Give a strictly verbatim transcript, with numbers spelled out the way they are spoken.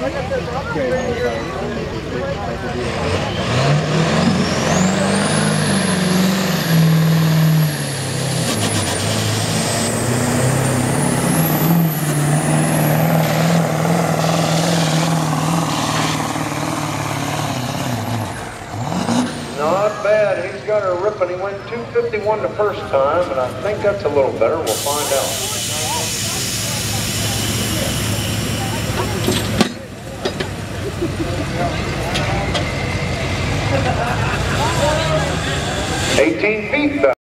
Not bad. He's got her ripping. He went two fifty-one the first time, and I think that's a little better. We'll find out. eighteen feet back.